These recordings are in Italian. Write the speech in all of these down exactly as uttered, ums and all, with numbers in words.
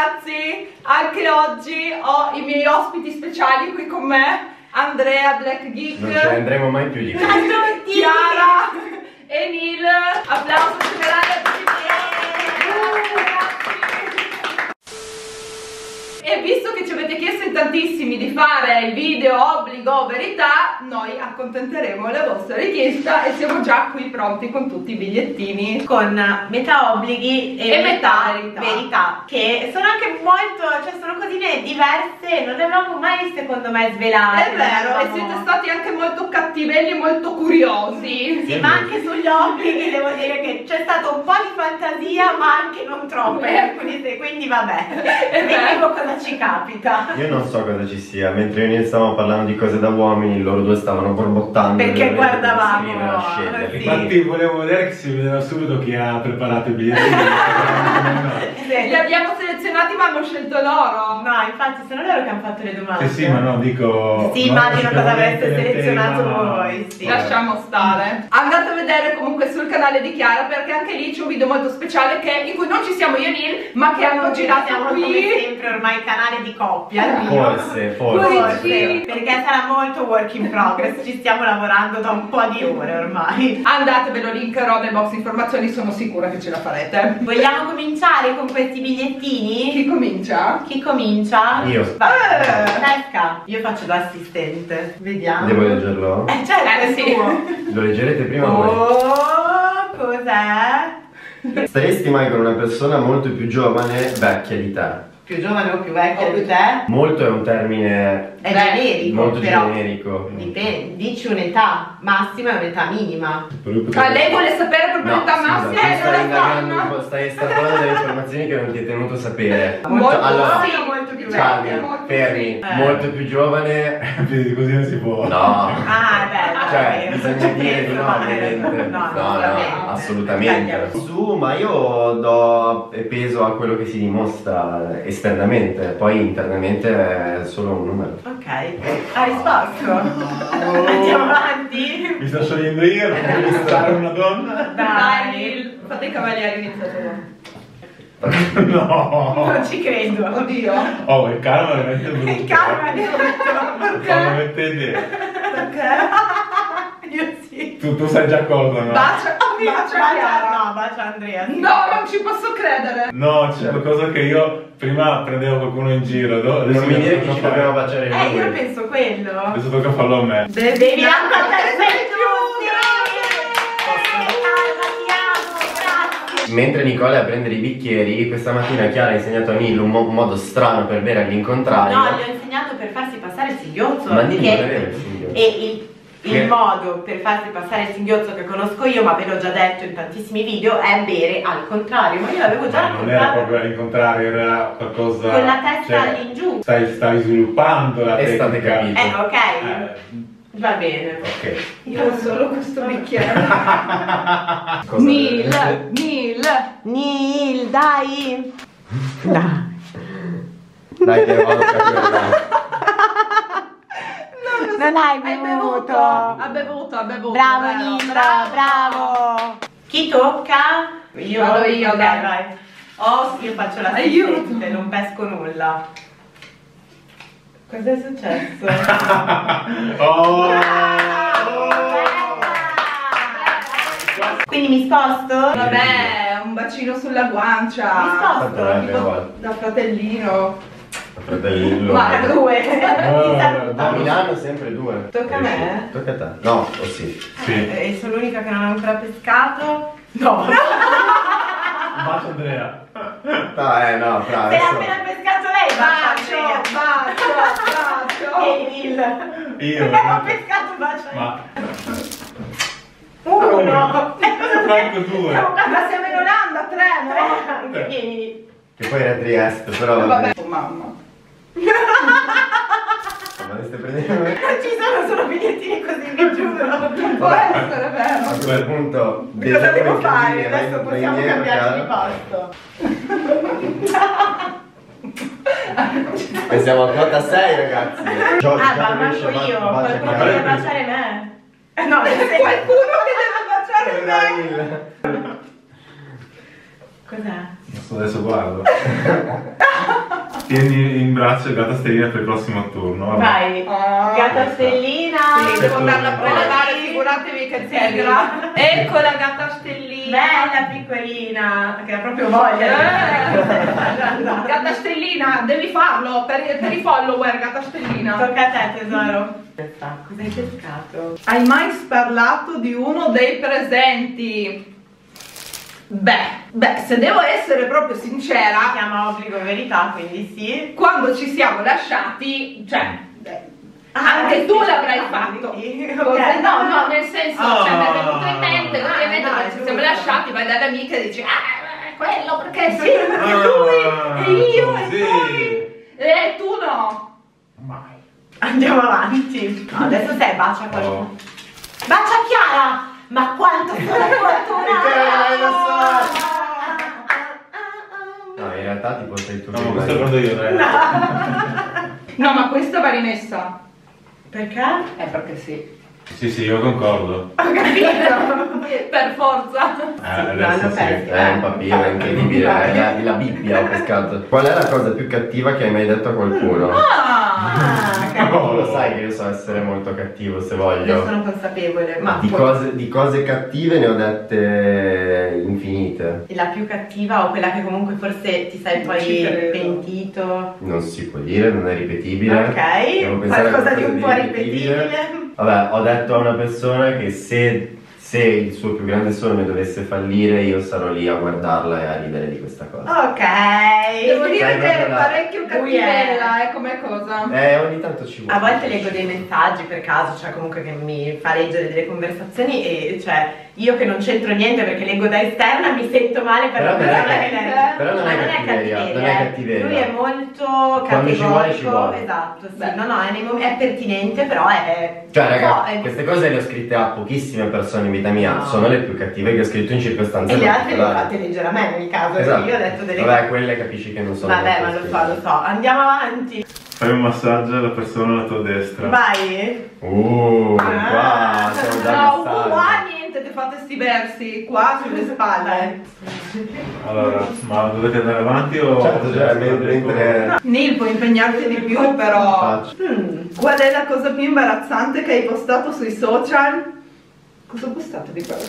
ragazzi, anche oggi ho i miei ospiti speciali qui con me, Andrea Black Geek. Non ce ne andremo mai più di qui. Chiara e Neil. Applauso generale a tutti. E visto che ci avete chiesto in tantissimi di fare il video obbligo o verità, noi accontenteremo la vostra richiesta e siamo già qui pronti con tutti i bigliettini. Con metà obblighi e, E metà, metà verità. verità. Che sono anche molto, cioè sono cosine diverse, non le avevamo mai secondo me svelate. È vero, e avevamo... siete stati anche molto cattivelli e molto curiosi. Sì, ma anche sugli obblighi devo dire che c'è stato un po' di fantasia, ma anche non troppo in alcuni se- quindi vabbè, vediamo cosa ci capita. Io non so cosa ci sia, mentre noi stavamo parlando di cose da uomini, loro due stavano borbottando. Perché guardavamo, sceglierli. sì. Infatti volevo vedere che si vedeva subito chi ha preparato i bigliettini. Li abbiamo selezionati ma hanno scelto loro. No, infatti sono loro che hanno fatto le domande. Sì, sì, ma no, dico... Sì, no, immagino cosa avreste sicuramente il selezionato tema- voi, sì. Lasciamo stare. Andate a vedere comunque sul canale di Chiara, perché anche lì c'è un video molto speciale che, in cui non ci siamo io e Neil, ma che hanno girato Siamo come qui. sempre ormai canale di coppia, il mio. Forse, forse. Forse, perché sarà molto work in progress, ci stiamo lavorando da un po' di ore ormai. Andate, ve lo linkerò nel box informazioni, sono sicura che ce la farete. Vogliamo cominciare con questi bigliettini? Chi comincia? Chi comincia? Io. Vai, Eh. pesca. Io faccio da assistente. Vediamo. Devo leggerlo? Eh certo, Eh, è sì. tuo. Lo leggerete prima voi. Oh, cos'è? Staresti mai con una persona molto più giovane, vecchia di te? Più giovane o più vecchia di te? Molto è un termine È Beh, generico, molto però. generico. Dipende, dici un'età massima e un'età minima. Ah, lei vuole sapere proprio No, l'età scusa, massima? tu Eh, stai non indagando la un po', stai estrapolando delle informazioni che non ti è tenuto sapere. Molto allora, sì, molto più Charlie, vecchia. molto fermi, sì. Eh. molto più giovane. Così non si può. No. Ah, beh, dai, Cioè, non bisogna ci dire di penso, no, ma- ovviamente. No, No, no, assolutamente. assolutamente. Su, ma io do peso a quello che si dimostra esternamente, poi internamente è solo un numero. Ok, ha risposto. Andiamo avanti. Mi sto sciogliendo io, non voglio stare una donna. Dai, Dai, Neil, fate i cavalieri, iniziate voi. No. non ci credo. Oddio. Oh, il karma è veramente brutto. Il karma è brutto. Non avete idea. Perché? Io sì. Tu, tu sai già cosa, no? Bacia, oh, bacia Chiara. No, bacia Andrea. sì. No, non ci posso credere. No, c'è qualcosa che io prima prendevo qualcuno in giro. do- Adesso Non mi dire tocca che ci fare- dobbiamo baciare Eh, io noi. penso quello. Adesso tocca farlo a me. Devi anche a te Mentre Nicola è a prendere i bicchieri, questa mattina Chiara ha insegnato a Neil un, mo- un modo strano per bere all'incontrario. No, gli ho insegnato per farsi passare il singhiozzo. Ma Neil che- non aveva il singhiozzo. E il, il Che- modo per farsi passare il singhiozzo che conosco io, ma ve l'ho già detto in tantissimi video, è bere al contrario. Ma io l'avevo già Ma non era raccontato. proprio all'incontrario, era qualcosa. Con la testa cioè, all'ingiù. Stai, stai sviluppando la E state tecnica. capito. Eh, ok. Eh, Va bene. Ok. Io ho solo questo bicchiere. Cosa Neil, vedete? Neil. Neil, dai. Dai. Dai che vado a capire. Non hai Hai bevuto. bevuto. Ha bevuto, ha bevuto. Bravo vero? Neil, bravo. Chi tocca? Io. Vado io, Ok, dai. vai. Oh, io faccio la Aiuto. assistente, non pesco nulla. Cos'è successo? Oh! Quindi mi sposto? Vabbè, un bacino sulla guancia. Mi sposto? Vabbè, Tipo vabbè. da fratellino. Fratello. Vai. A due. Oh, A Milano sempre due. Tocca a me? Tocca a te. No, o sì. Sì. E sono l'unica che non ha ancora pescato? No. Bacio Andrea. No, eh no, fra Se ha adesso. appena pescato lei, Bacio, bacio, bacio. E Neil. Io. Non ho pescato, bacio. Ma. Uno. Franco due. Ma siamo in Olanda, tre, no? Anche vieni. Che poi era Trieste, però vabbè. Vabbè, oh, mamma. Ma ne stai prendendo? Non ci sono solo bigliettini così, vi giuro. Non può essere vero. A quel punto Cosa devo come fare? incredibile, vai- Adesso vai possiamo indietro, cambiarci di Chiara. posto. Pensiamo a quota sei, ragazzi. Gio- Ah, già ma che manco riesce, io. ba- bacia Qualcuno Chiara. deve baciare me. No, Qualcuno che deve baciare me. Dai, il- Cos'è? Adesso guardo. Tieni in braccio il gatta stellina per il prossimo turno. Vabbè. Vai, Oh. gatta stellina. Sì, devo andarla a prelevare, figuratevi che tigra. Ecco la gatta stellina. Bella piccolina, che ha proprio voglia. Eh. Gatta stellina, devi farlo per, per i follower, gatta stellina. Tocca a te tesoro. Cosa hai pescato? Hai mai sparlato di uno dei presenti? Beh, beh, se devo essere proprio Si sincera, chiama obbligo verità, quindi sì. quando ci siamo lasciati, cioè, beh, anche Ah, tu sì, l'avrai sì, fatto. sì, Cose- ok. No, no, nel senso, Ah. cioè, mi è venuto in mente, Ah, ovviamente no, quando è ci siamo giusto. lasciati, vai dalle amiche e dici, ah, è quello, perché sì, Sì. perché Ah, lui, e io, e sì. noi, e tu no. Mai. Andiamo avanti. No, adesso sei bacia qualcuno. Oh. Bacia Chiara! Ma quanto sono fortunata! No, in realtà tipo sei tu No, che ma questo rimani- lo prendo io, eh. No, ma questa va rimessa. Perché? Eh, perché sì. Sì, sì, io concordo. Ho capito? Per forza. Eh, no, adesso lo sì. pensi. È un papiro, è incredibile, è la, la Bibbia ho pescato. Qual è la cosa più cattiva che hai mai detto a qualcuno? Ah! Ah, Oh, lo sai che io so essere molto cattivo se ne voglio. sono consapevole, ma Di poi- cose, di cose cattive ne ho dette infinite. la più cattiva o quella che comunque forse ti sei Non ci poi credo. pentito? Non si può dire, non è ripetibile. Devo Ok, pensare a qualcosa di qualcosa un po' ripetibile. Vabbè, ho detto a una persona che se, se il suo più grande sogno dovesse fallire, io sarò lì a guardarla e a ridere di questa cosa. Ok. Devo dire Sai, che è proprio la- parecchio Lui è- cattivella, eh, come cosa. Eh, ogni tanto ci vuole. A volte leggo dei messaggi per caso, cioè comunque che mi fa leggere delle conversazioni e cioè io che non c'entro niente perché leggo da esterna mi sento male per Però la non persona è- che legge. però non Ma è non è cattiveria, cattiveria, non è eh. cattiveria. Lui è molto Quando ci vuole, categorico, ci vuole. esatto, sì. Beh. No, no, è, nei mom- è pertinente, però è. Cioè, no, raga, è- queste cose le ho scritte a pochissime persone in vita mia. No. Sono le più cattive che ho scritto in circostanze E le altre le ho particolari. fatte leggere a me in ogni caso, Esatto. perché io ho detto delle Vabbè, quelle capisci che non sono Vabbè, ma molto lo so, lo scritte. so. Andiamo avanti. Fai un massaggio alla persona alla tua destra. Vai. Uh, qua Ah. siamo già No, messaggi. qua niente, che fate sti versi, qua sulle spalle. Allora, ma dovete andare avanti o... Certo, cioè, mentre... mentre... Nil, puoi impegnarti di più, però. Faccio. Hmm. Qual è la cosa più imbarazzante che hai postato sui social? Cosa ho postato di quello?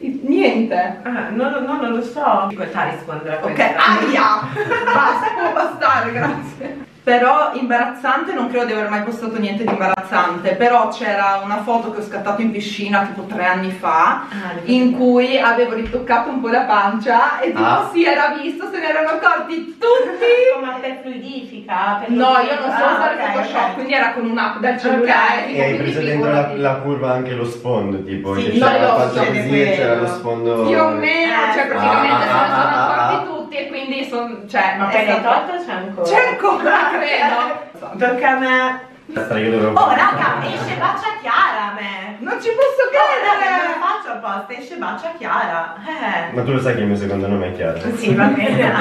Niente. Ah, non, non, non lo so. Difficoltà a rispondere a Ok, questa. aia! Basta, può bastare, grazie. Però imbarazzante non credo di aver mai postato niente di imbarazzante, però c'era una foto che ho scattato in piscina tipo tre anni fa, Ah, in cui avevo ritoccato un po' la pancia e tipo Ah. si era visto, se ne erano accorti tutti. Ma per fluidifica? Per No, io non so Ah, usare ok, Photoshop, ok. quindi era con un'app dal cellulare. Ok. tipo, E hai quindi preso dentro la, figurati. la curva anche lo sfondo, tipo, Sì, che no, c'era la io faccia so così che e c'era quello. lo sfondo... Più o meno, Eh, cioè sì. praticamente Ah, se ne sono ah, ah, accorti ah. tutti e quindi sono, cioè, Ma è poi l'hai stato- tolto o c'è ancora? C'è ancora, credo. Tocca a me. Destra, io dovevo... Oh raga, esce bacia Chiara a me. Non ci posso Oh raga, non credere. lo faccio apposta, esce bacia Chiara. Eh. Ma tu lo sai che il mio secondo nome è Chiara? Sì, va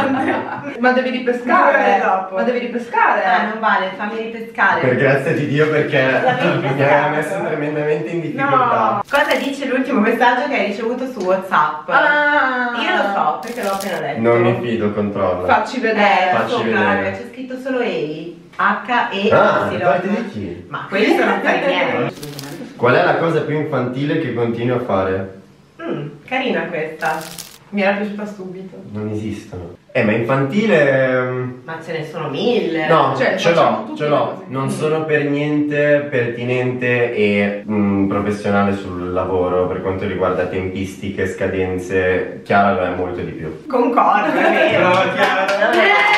bene. Ma devi ripescare. Eh, dopo. Ma devi ripescare. Ah, non vale, fammi ripescare. Per grazia di Dio, perché L'avevi mi aveva pescato? messo tremendamente in No. difficoltà. Cosa dice l'ultimo messaggio che hai ricevuto su WhatsApp? Ah. Io lo so, perché l'ho appena letto. Non mi fido, controlla. Facci Eh, vedere. Facci sopra, vedere. raga, c'è scritto solo E. H E Ah, Y. da parte di chi? Ma quelli sono affari miei. Qual è la cosa più infantile che continui a fare? Mm, carina questa. Mi era piaciuta subito. Non esistono. Eh, ma infantile... ehm, Ma ce ne sono mille. No, Cioè, ce facciamo l'ho, tutti ce l'ho. così. Non sono per niente pertinente e mm, professionale sul lavoro per quanto riguarda tempistiche, scadenze. Chiara lo è molto di più. Concordo, è vero. Brava Chiara! Eh!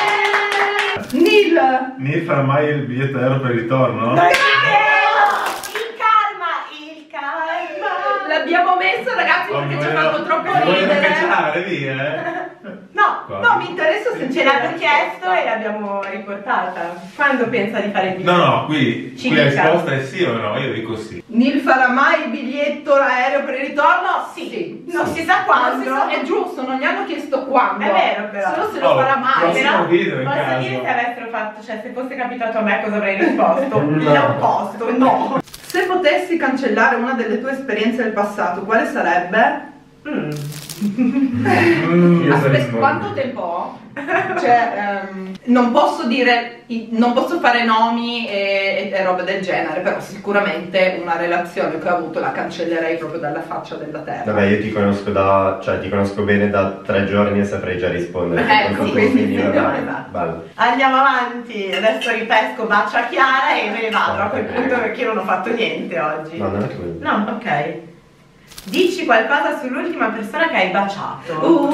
Nil. Mi farà mai il biglietto aereo per il ritorno? Non è vero! Il calma, il calma. L'abbiamo messo, ragazzi, Oh, perché mi ci ha voglio- fatto troppo mi voglio ridere. cacciare, via, eh! No, Qua. No, mi interessa se ce l'hanno chiesto e l'abbiamo riportata. Quando pensa di fare il video? No, no, qui, Ci qui la dica. risposta è sì o no? Io dico sì. Nil farà mai il biglietto aereo per il ritorno? Sì. Non si sa quando. Non si sa- è giusto, non gli hanno chiesto quando. È vero, però. Solo se lo Oh, farà mai. prossimo Però video in posso caso. dire se avessero fatto, cioè se fosse capitato a me cosa avrei risposto? No. L'opposto, no. Se potessi cancellare una delle tue esperienze del passato, quale sarebbe? Mm. Mm, io so Aspetta, rispondere. quanto tempo ho? Cioè, ehm, non posso dire, i- non posso fare nomi e, e robe del genere, però sicuramente una relazione che ho avuto la cancellerei proprio dalla faccia della terra. Vabbè, io ti conosco da, cioè ti conosco bene da tre giorni e saprei già rispondere. Ecco, Quindi, quindi quindi, sì, vabbè, esatto. ballo. Andiamo avanti, adesso ripesco bacia Chiara e me ne vado a quel punto perché io non ho fatto niente oggi. No, non è quello. No, ok. Dici qualcosa sull'ultima persona che hai baciato. Uh,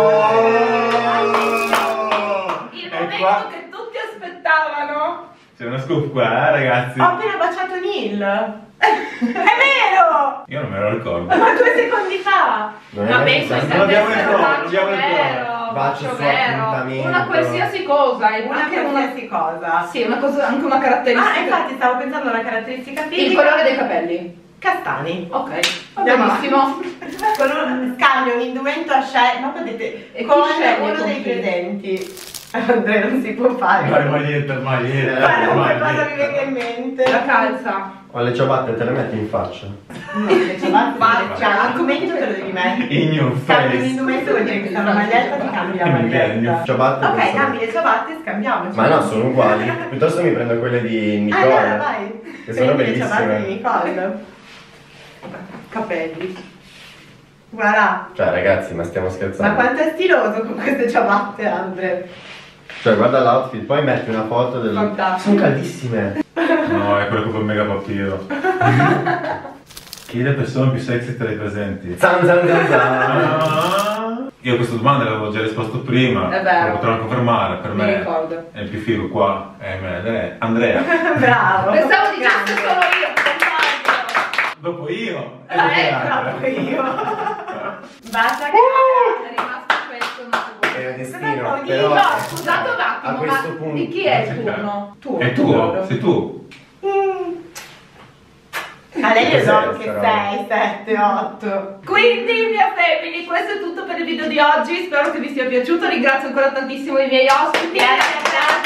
il E momento qua che tutti aspettavano. c'è una scoop qua, eh, ragazzi. Ho appena baciato Neil. È vero! Io non me lo ricordo. Ma due secondi fa. Non è Ma mai penso stato- sia non abbiamo il vero, tono, non bacio abbiamo il tono. vero, Bacio bacio su vero, appuntamento. una qualsiasi cosa, e Una anche una, qualsiasi cosa. sì, una cosa, anche una caratteristica. Ah, infatti stavo pensando a una caratteristica fisica. Il colore dei capelli. Castani. Ok, Andiamo benissimo. Con un scambio, un indumento a scegliere, ma potete E chi con sceglie uno con dei chi? presenti. Andrea non si può fare. Vai, maglietta, maglietta. Qualunque maglietta. cosa mi venga in mente. La calza. Ho le ciabatte, te le metti in faccia. No, le ciabatte, Ma- cioè, l'argomento te lo devi mettere. In your Scambi un face. indumento vuol dire che sta una maglietta ti cambi la Che millennio. maglietta. Ciabatte Ok, pensavo- cambi le ciabatte e scambiamoci. Ma no, sono uguali. Piuttosto mi prendo quelle di Nicole. Allora vai. Che sono Prendi le ciabatte bellissime. di Nicole. Capelli. Guarda. Cioè, ragazzi, ma stiamo Ma scherzando. quanto è stiloso con queste ciabatte, Andre. Cioè, guarda l'outfit, poi metti una foto del. Fantastico. Sono caldissime. No, è quello che fa il mega papiro. Chi è la persona più sexy tra i presenti? Zan zan zan zan. Ah, io a questa domanda l'avevo già risposto prima. È vero. Lo potrò confermare. Per Mi me ricordo. è il più figo qua. È me, Andrea. Bravo. Pensavo dicesse Grande. solo io, fantastico. Dopo io. E Ah, dopo ecco. l'altra. Bravo io. Basta che. È rimasto questo, non so È come. il destino, Cosa però. vuol No, dire? scusate un A attimo, questo ma punto. di chi è il non c'è turno? Tu. È tuo, sei tu. Mm. A lei le do Cos'è anche sta roba? sei, sette, otto. Quindi, mia family, questo è tutto per il video di oggi. Spero che vi sia piaciuto. Ringrazio ancora tantissimo i miei ospiti. Grazie, Grazie,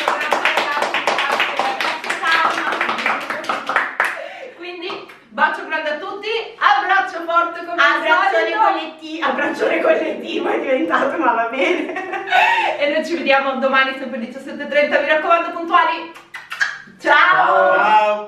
grazie, grazie, grazie. Quindi, bacio grande a tutti. Abbraccio forte come al Abbraccione solito. collettivo, abbraccione collettivo è diventato, ma va bene. E noi ci vediamo domani sempre alle diciassette e trenta. Mi raccomando, puntuali. Ciao. Ciao.